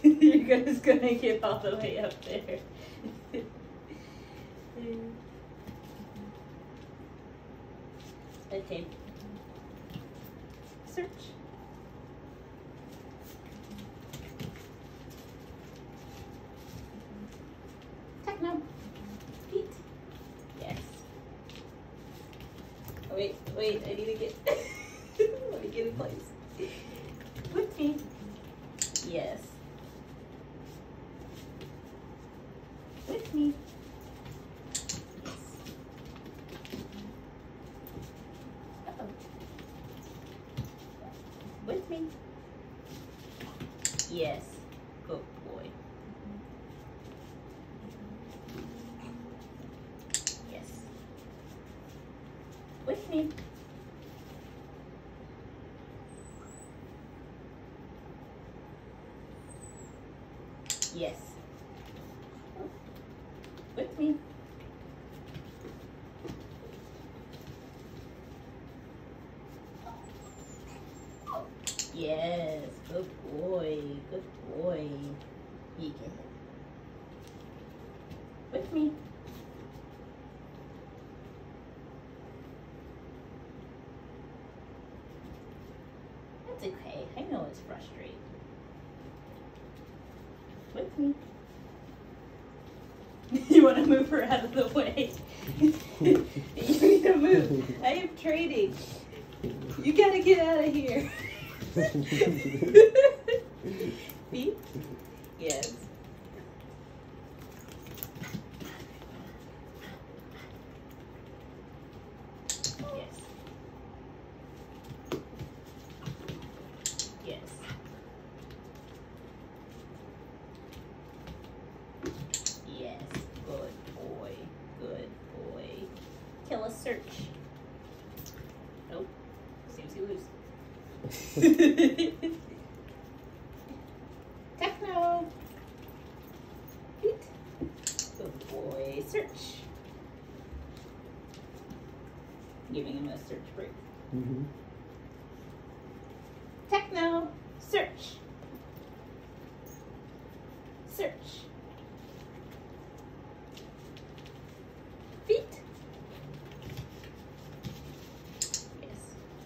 You're just gonna get all the way up there. Okay. Search. Techno. Feet. Yes. Oh, wait, I need to get let me get in place. With me. Yes. With me. Yes. Uh-oh. With me. Yes. Good boy. Yes. With me. Yes. With me. Yes, good boy, good boy. You can. With me. That's okay, I know it's frustrating. With me. You want to move her out of the way. You need to move. I am training. You gotta get out of here. Feet? Yes. Yes. Yes. Yes. Good boy. Good boy. Kill a search. Nope. Seems you lose. Techno. Feet. Good boy. Search. Giving him a search break. Techno. Search. Search. Feet. Yes.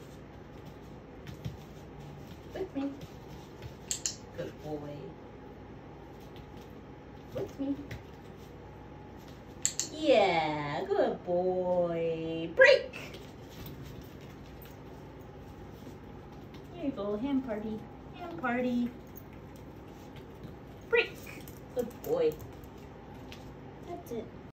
With me. Good boy. With me. Yeah, good boy. Break. Here you go, hand party. Hand party. Break. Good boy. That's it.